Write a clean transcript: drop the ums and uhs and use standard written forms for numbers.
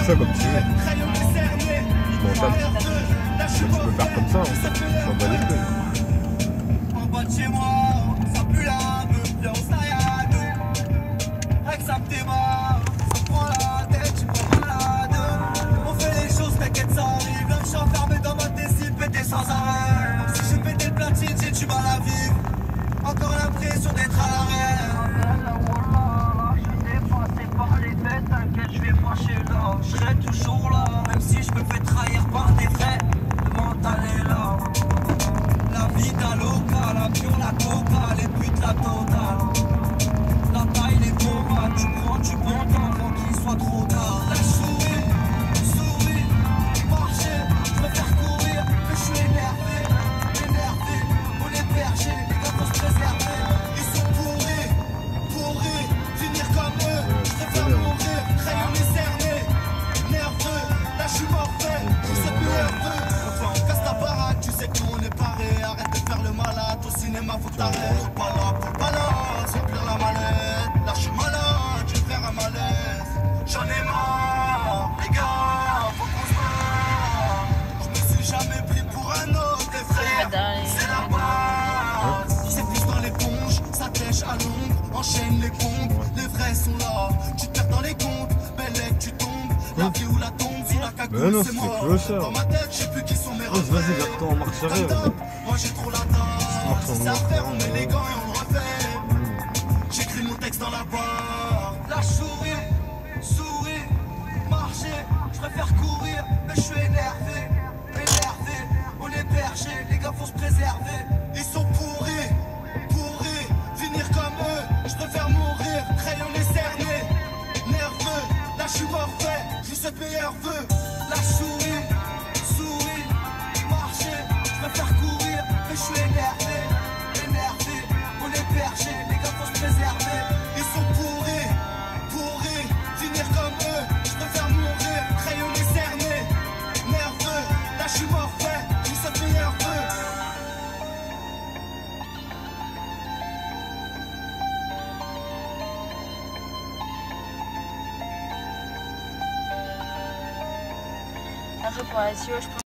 ça comme tu veux. Je m'en tape. Moi, tu peux faire comme ça, hein. Je m'en bats les couilles. En bas de chez moi, ça pue la meuf, viens on s'aillade. Avec ça me démarre, ça prend la tête, tu prends malade. On fait les choses, t'inquiète, ça arrive. Là, je suis enfermé dans ma décide, pété sans arrêt. Si j'ai pété le platine, j'ai du mal à vivre. Encore l'impression d'être à l'arrière. T'inquiète, je vais fâcher là, je serai toujours là. Même si je me fais trahir par des vrais, le mental est là. La vie d'un local, la pion, la coca, les putes, la totale. La taille, les combats, tu prends du bon temps avant qu'il soit trop tard. La souris, marcher, je préfère courir, mais je suis énervé. On est bergers, les gars faut se préserver. Ils sont pourris, finir comme eux, je préfère mourir. Crayon est cerné, nerveux, là je suis mortel, je sais plus nerveux. Enfin on casse ta baraque, tu sais qu'on est paré. Arrête de faire le malade, au cinéma faut que t'arrêtes. Pas là pour le balance, remplir la mallette. Là je suis malade, je vais faire un malaise. J'en ai marre, les gars, faut qu'on se barre. Je me suis jamais pris pour un autre, les frères, c'est la base. C'est plus dans l'éponge, ça tèche à l'ombre, enchaîne les comptes, les vrais sont là. Tu te perds dans les comptes, bellec tu tombes. La vie ou la tombe, sous la cagoule c'est mort. Dans ma tête, je sais plus qui sont mes repères. Vas-y, garde-toi en marche arrière. Moi j'ai trop la tasse, si ça fait, on met les gants et on le refait. J'écris mon texte dans la barre. La souris, marcher, je préfère courir, mais je suis énervé. On est bergers, les gars faut se préserver. Ils sont pourris, finir comme eux, je préfère mourir. Crayon est cerné, nerveux, là je suis mortel, je vous souhaite meilleurs vœux. La souris, marcher, je préfère courir, mais je suis énervé. On est bergers, les gars faut se préserver. Ils sont pourris, finir comme eux, je préfère mourir. Crayon est cerné, nerveux, là je suis mortel, je vous souhaite meilleurs vœux. Pour la SEO, je pense.